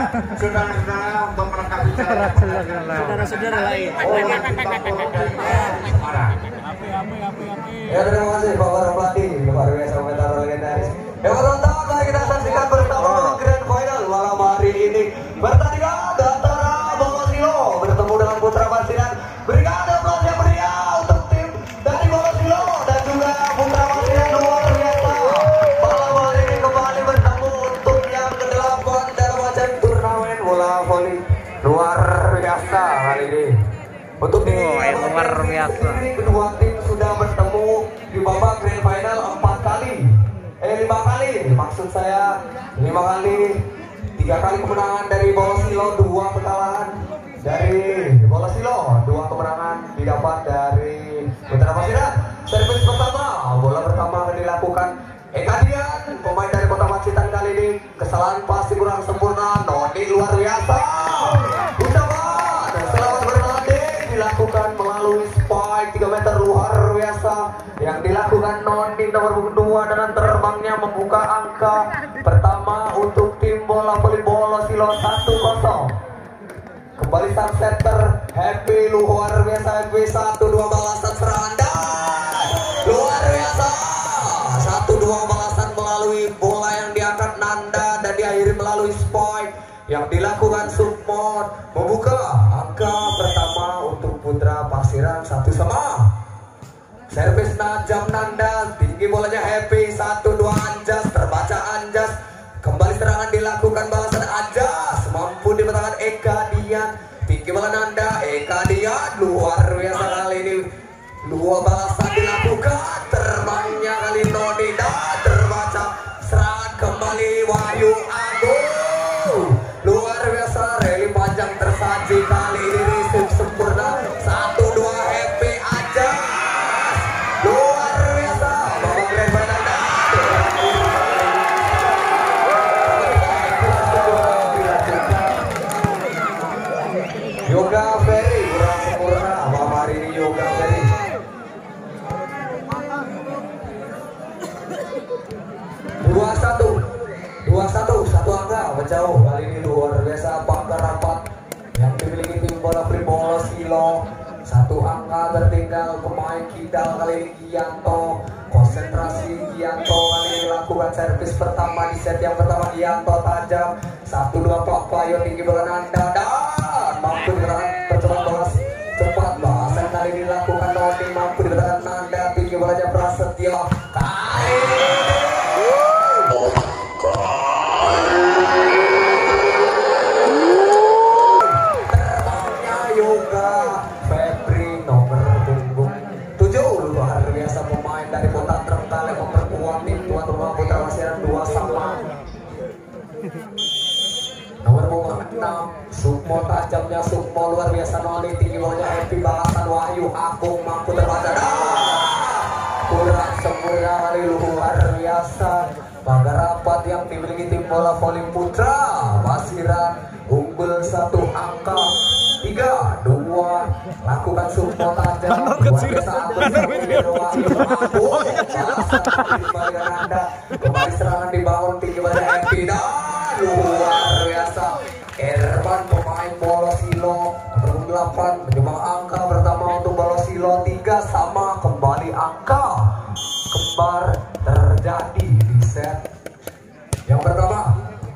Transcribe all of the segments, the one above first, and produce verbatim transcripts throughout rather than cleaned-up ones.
saudara-saudara untuk melengkapi saudara-saudara lain. Ya terima kasih Bapak pelatih luar biasa komentar legendaris. Yang pertama kali kita saksikan bersama grand final malam hari ini pertandingan antara Bolosilo bertemu dengan Putra Pasiran. Berikan aplaus yang meriah untuk tim dari Bolosilo dan juga Putra Pasiran luar biasa. Malam hari ini kembali bertemu untuk yang kedelapan dalam ajang turnamen bola voli luar biasa kali ini. Untuk di oh, luar biasa. Kedua tim sudah bertemu di babak grand final empat kali. Eh lima kali, maksud saya lima kali. Tiga kali kemenangan dari Bolosilo, dua kekalahan dari Bolosilo, dua kemenangan didapat dari Putra Pasiran. Servis pertama, bola pertama akan dilakukan Eka Dian, pemain dari Kota Pacitan kali ini. Kesalahan pasti kurang sempurna, Noni luar biasa. Ucapan selamat bertanding dilakukan melalui spike tiga meter luar biasa yang dilakukan Noni nomor dua dengan terbangnya membuka angka pertama untuk tim bola voli Bolosilo satu kosong. Kembali sang setter Happy luar biasa. Happy satu dua balasan serangan dan luar biasa satu dua balasan melalui bola yang diangkat Nanda dan diakhiri melalui spike yang dilakukan Sukmon membuka angka pertama untuk Putra Pasiran satu sama. Servis Najam Nanda, tinggi bolanya Happy satu dua Anjas, terbaca Anjas. Kembali serangan dilakukan balasan Anjas, mampu dibentangkan Eka Dian. Tinggi bola Nanda, Eka Dian luar biasa kali ini. Dua balasan dilakukan, terbangnya kali Noni dan terbaca. Serangan kembali Wahyu Agung. Luar biasa, rally panjang tersaji kali ini receive sempurna. Satu dua Happy aja. Luar biasa, babak grand final dan Yoga Ferry kurang sempurna malam hari ini. Yoga Ferry dua satu dua satu satu angka menjauh kali ini. Luar biasa bangga rapat yang dimiliki tim bola voli Bolosilo. Satu angka tertinggal pemain Kidal kali ini Gianto. Konsentrasi Gianto kali ini lakukan servis pertama di set yang pertama. Gianto tajam satu dua Pak Payo, tinggi bola Nanda dan mampu diberikan percobaan bola cepat. Bahasan kali ini dilakukan Noni, mampu diberikan Nanda, tinggi bolanya Prasetyo kali ini. Terbangnya Yoga Febri nomor punggung tujuh. Luar biasa pemain dari Kota Trenggalek memperkuat tim tuan rumah Putra Pasiran dua sama. Nomor punggung enam Sukmo, tajamnya Sukmo luar biasa. Noni, tinggi bolanya Happy, balasan Wahyu Agung mampu terbaca dan kurang sempurna kali. Luar biasa bangga rapat yang dimiliki tim bola voli Putra Pasiran unggul satu angka tiga dua. Lakukan Sukmo tajam luar biasa. Kembali serangan dibangun, tinggi pada Happy dan luar biasa Erban pemain Bolosilo nomor delapan menyumbang angka pertama untuk Bolosilo tiga sama. Kembali angka kembar terjadi di set yang pertama.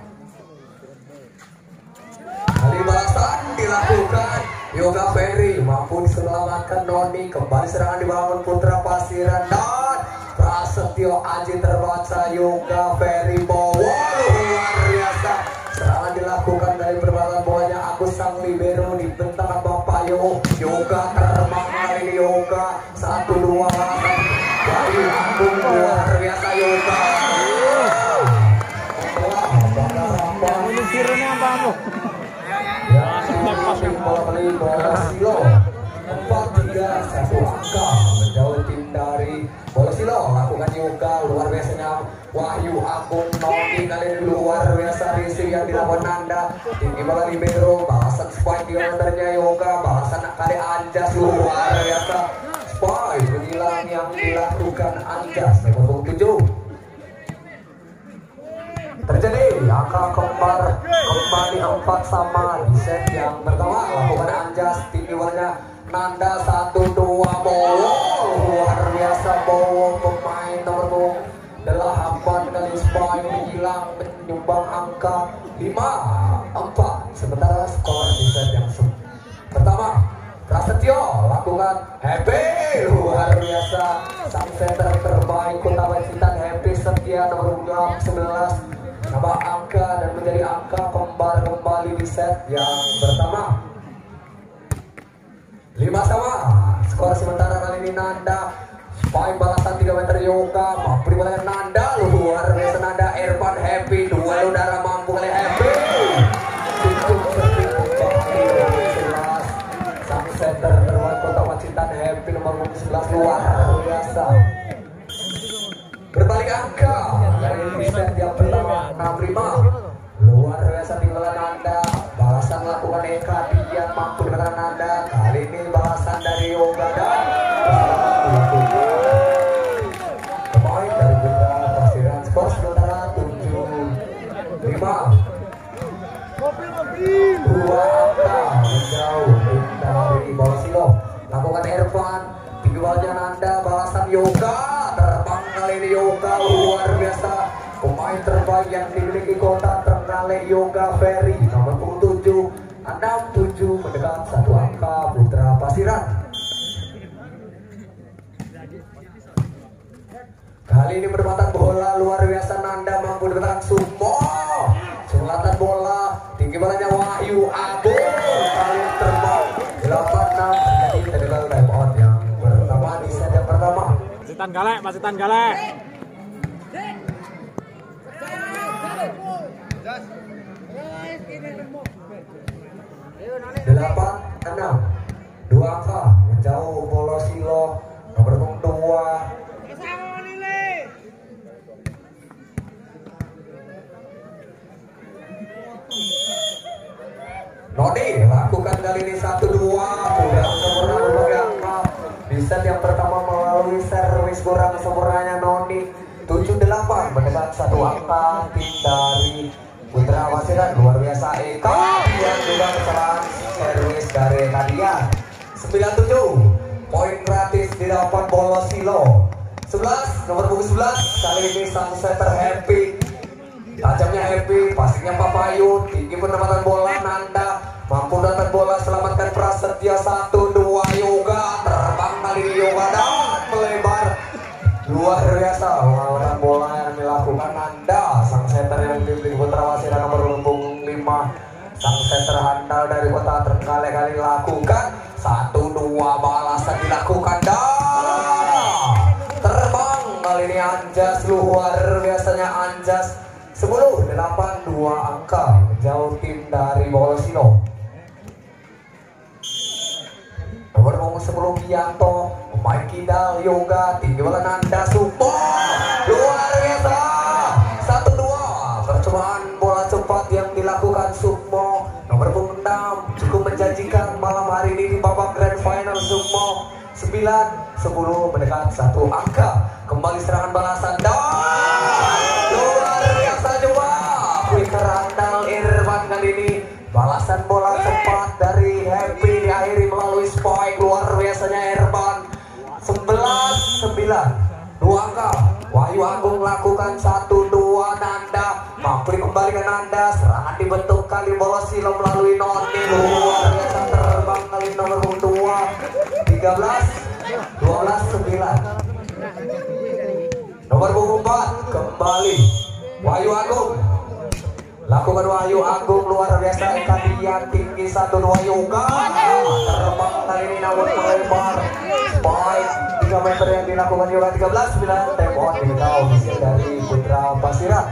Kali balasan dilakukan Yoga Ferry, mampu diselamatkan Noni. Kembali serangan dibangun Putra Pasiran dan Prasetyo Aji terbaca. Yoga Ferry bawa luar biasa. Serangan dilakukan dari perbatasan bolanya Agus sang libero dibentangkan Bapak Yo. Yoga terbang kali ini. Yoga satu dua balasan dari Agung luar biasa. Yoga Ini sirene apa kamu? tim bola voli Bolosilo empat tiga satu angka menjauh tim dari Bolosilo. Lakukan Yoga luar biasanya Wahyu Agung. Noni kali ini luar biasa risih yang dilakukan Nanda, tinggi bola libero, balasan spike di meternya Yoga, balasan kali Anjas luar biasa. Spike menghilang yang dilakukan Anjas nomor tujuh. Terjadi angka kembar kembali empat sama di set yang pertama. Lakukan anjas tinggi warna Nanda satu dua Bowo, luar biasa Bowo, pemain nomor delapan kali spike hilang menyumbang angka lima empat. Sementara skor di set yang pertama Prasetyo lakukan happy, luar biasa sang center terbaik Kota Pacitan Happy Setia nomor sebelas nambah angka dan menjadi angka kembar kembali di set yang pertama. Lima sama skor sementara kali ini. Nanda spike balasan tiga meter Yoga mampu dimulai Nanda, luar biasa Nanda. Irfan Happy dua udara mampu kali Happy tutup sebelas sang center terbaik Kota Pacitan Happy nomor sebelas, luar biasa. Berbalik angka dari di set yang pertama enam lima, luar biasa tinggalan Nanda. Balasan lakukan Eka Dian mampu dengan Nanda. Kali ini balasan dari Yoga dan pemain dari Putra Pasiran. Skor sementara tujuh lima. Dua angka menjauh dari bawah silo. Lakukan Irfan tinggi bawahnya Nanda. Balasan Yoga terbang kali ini Yoga, luar biasa pemain terbaik yang dimiliki Kota Trenggalek Yoga Ferry nomor tujuh enam tujuh mendekat satu angka Putra Pasiran. Kali ini berdekatan bola, luar biasa Nanda mampu dengan Sumo. Selatan bola tinggi bolanya Wahyu Agung, kali ini terbang delapan enam. Jadi kita dengar time out yang pertama di set yang pertama. Pasitan Galek, Pasitan Galek. Delapan enam, dua angka menjauh bola silo nomor dua. Noni lakukan kali ini satu dua, kurang sempurna berbagai angka di set yang pertama melalui servis kurang sempurnanya Noni. Tujuh delapan mendekat satu angka tim dari Putra Pasiran, luar biasa Eka yang juga kesalahan servis dari Nadia. Sembilan tujuh, poin gratis didapat bola silo. Sebelas nomor punggung sebelas, kali ini sang setter Happy. Tajamnya Happy, passingnya Papayu, tinggi penempatan bola Nanda mampu dapat bola, selamatkan Prasetya satu dua Yoga, terbang kali ini Yoga dan melebar. Luar biasa lawan bola yang dilakukan Nanda, sang setter yang dimiliki Putra Pasiran nomor punggung lima. Sang setter handal dari Kota Trenggalek kali lakukan satu dua, balasan dilakukan dah. Terbang kali ini Anjas, luar biasanya Anjas. Sepuluh delapan, dua angka menjauh tim dari bola silo. Nomor punggung sepuluh Gianto, pemain kidal Yoga, tinggi bola Nanda Supo, luar biasa satu dua. Percobaan bola cepat yang dilakukan Sukmo nomor punggung enam cukup menjanjikan malam hari ini di babak grand final. Sukmo sembilan sepuluh mendekat satu angka. Kembali serangan balasan dan luar biasa coba quicker handal Irfan kali ini. Balasan bola cepat dari Happy diakhiri melalui spike, luar biasanya Irfan. Sebelas sembilan, dua angka. Wahyu Agung lakukan satu dua. Nanda mampu dikembalikan Nanda, serangan dibentuk kali bola silo melalui Noni, luar biasa terbang kali nomor dua. Tiga belas dua belas sembilan. Nomor punggung empat kembali Wahyu Agung, lakukan Wahyu Agung, luar biasa Eka Dian, tinggi satu dua Yoga, terbang kali ini namun melebar spike tiga meter yang dilakukan Yoga. Tiga belas sembilan, tempo diketahui hasil dari Putra Pasiran.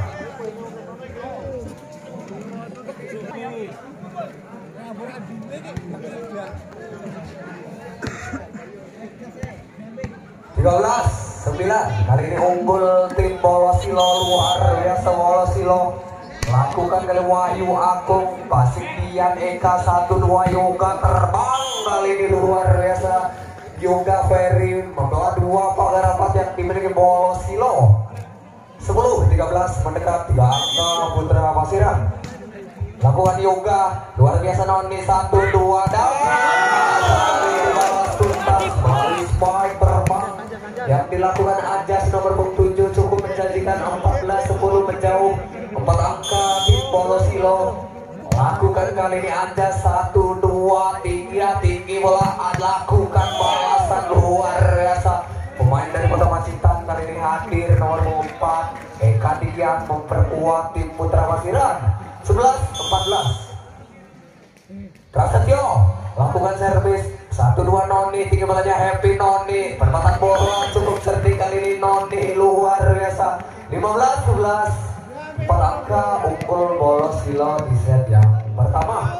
Tiga belas sembilan, kali ini unggul tim bola silo, luar biasa bola silo. Lakukan kali Wahyu Agung, passing Dian Eka satu dua Yoga, terbang kali ini luar biasa Yoga Ferry membawa dua pagar rapat yang dimiliki bola silo. sepuluh tiga belas mendekat tiga angka Putra Pasiran. Lakukan yoga luar biasa noni satu dua dan sekali dibalas tuntas melalui spike terbang yang dilakukan Ajas nomor tujuh cukup menjanjikan. Empat belas sepuluh menjauh empat angka tim Bolosilo. Lakukan kali ini Ajas satu dua tiga tinggi bola, lakukan balasan luar biasa. Pemain dari Kota Pacitan kali ini hadir nomor empat Eka Dian memperkuat tim Putra Pasiran. Sebelas empat belas Prasetyo lakukan servis satu dua noni tinggi bolanya Happy noni perempatan bola cukup cerdik kali ini noni luar biasa. Lima belas sebelas empat angka unggul Bolosilo di set yang pertama.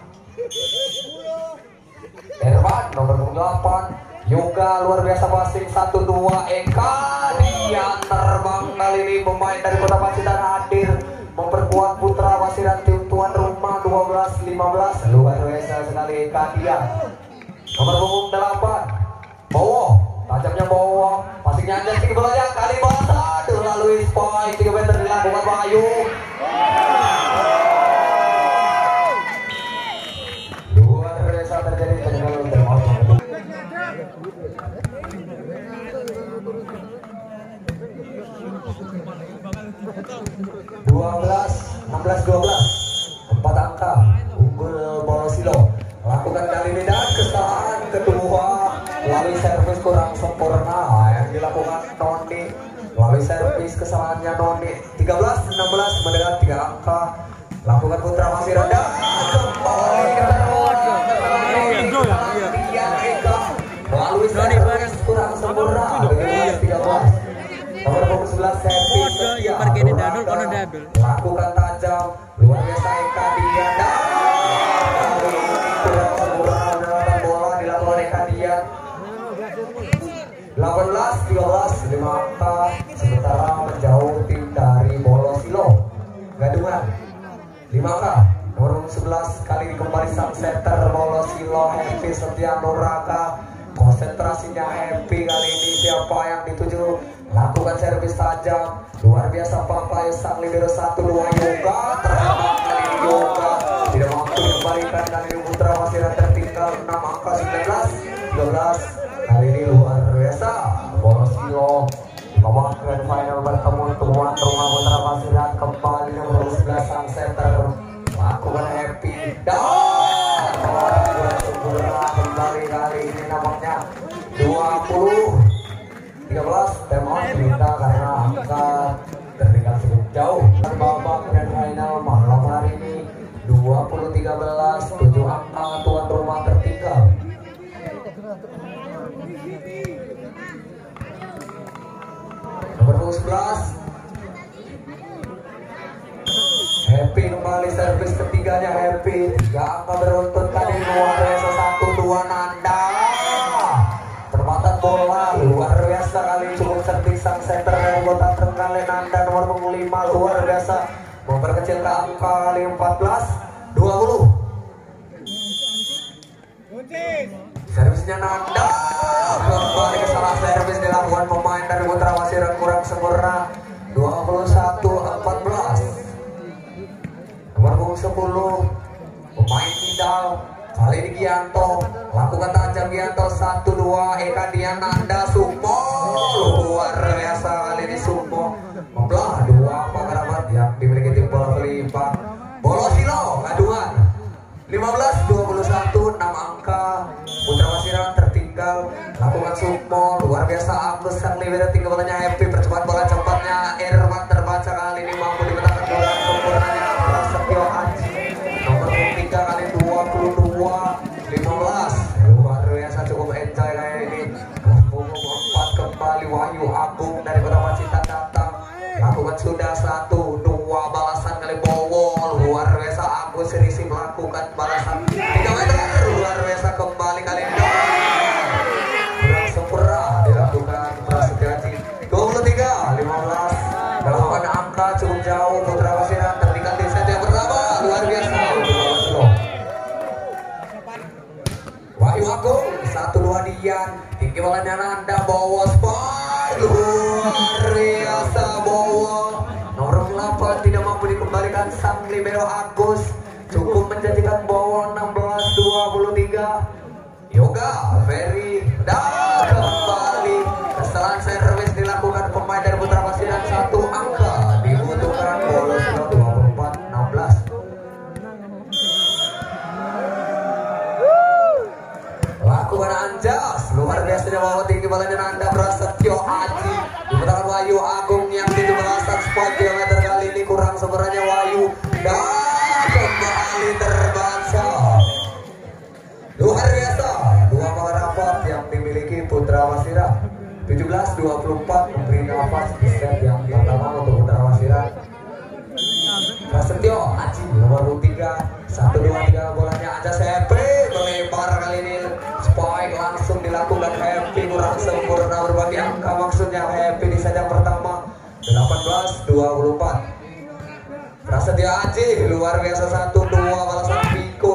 Erwan nomor delapan Yoga luar biasa passing satu dua Eka Dian terbang kali ini. Pemain dari Kota Pacitan hadir memperkuat Putra Pasiran tim tuan rumah. Dua belas lima belas luar biasa sekali Eka Dian. Nomor punggung delapan Bowo tajamnya Bowo passingnya aja tinggi bolanya kali basa aduh lalui spike tiga meter dilakukan Bayu. Luar biasa terjadi penyegalan termaut. dua belas enam belas dua belas empat angka unggul Bolosilo. Lakukan kali ini dan kesalahan kedua melalui servis kurang sempurna yang dilakukan Noni. Melalui servis kesalahannya Noni. Tiga belas enam belas mendekat tiga angka. Lakukan Putra Pasiran dan kembali melalui servis kurang sempurna. tiga belas nomor punggung sebelas servis setia lakukan tajam luar biasa Eka Dian dan kurang sempurna mendapat bola dilakukan Eka Dian. Delapan belas tiga belas lima angka sementara menjauh tim dari Bolosilo. Gadungan lima angka nomor sebelas kali ini kembali sang setter Bolosilo Happy Setia Nuraka. Konsentrasinya Happy kali ini siapa yang dituju. Lakukan servis tajam luar biasa Papai sang libero satu dua Yoga terhadap kali ini Yoga tidak mampu dikembalikan. Kali ini Putra Pasiran tertinggal enam angka. Sembilan belas dua belas kali ini luar biasa Bolosilo babak grand final bertemu tuan rumah Putra Pasiran. Kembali nomor sebelas sang setter lakukan Happy dan sempurna kembali kali ini namanya dua puluh tiga belas tema cerita karena angka tertinggal cukup jauh. Babak grand final malam hari ini dua puluh tiga belas tujuh angka tuan rumah tertinggal. Nomor sebelas Happy kembali servis ketiganya Happy tiga angka beruntun kali luar biasa satu dua Nanda perempatan bola luar biasa kali cukup cerdik sang center dari Kota Trenggalek Nanda nomor punggung lima luar biasa memperkecil ke angka kali empat belas dua puluh. Servisnya Nanda kembali ke salah servis dilakukan pemain dari Putra Pasiran kurang sempurna. Dua puluh satu empat belas nomor punggung sepuluh pemain Tidal kali ini Gianto lakukan tajam Gianto satu dua Eka Dian Nanda Sumo luar biasa kali ini Sumo membelah dua pengarabat yang dimiliki tim bola Felipa Bolosilo. Gaduhan lima belas dua puluh satu enam angka Putra Pasiran tertinggal. Lakukan Sumo luar biasa Agus sang libero tinggal bolanya Happy percepat bola cepatnya Erwan terbaca kali ini mampu dipetakan bola sempurnanya Prasetyo Aji nomor tiga kali dua puluh dua lima belas luar biasa cukup enjoy kayak ini. Punggung empat kembali Wahyu Agung dari Kota Pacitan datang lakukan sudah satu dua balasan kali Bowo luar biasa Agus Risi melakukan balasan tiga meter luar biasa kembali kali ini kurang sempurna dilakukan Prasetyo Aji dua puluh tiga Vero Agus cukup menjanjikan bawah enam belas dua puluh tiga. Yoga Ferry dan kembali kesalahan servis dilakukan pemain dari Putra Pasiran, satu angka dibutuhkan bola dua puluh empat enam belas. Lakukan anjas luar biasa di bawah tinggi balanya Nanda Prasetyo Aji di putaran Wahyu Agung yang tujuh belasan spot kilometer kali ini kurang sebenarnya Wahyu dan kembali terbaca. Luar biasa dua bola rapat yang dimiliki Putra Wasiran. Tujuh belas dua puluh empat memberi nafas di set yang pertama untuk Putra Wasiran. Prasetyo Aji nomor tiga satu dua tiga bolanya aja Happy melebar kali ini, spike langsung dilakukan Happy, kurang sempurna berbagi angka maksudnya Happy di set yang pertama. Delapan belas dua puluh empat. Prasetyo Aji luar biasa satu dua balasan Piko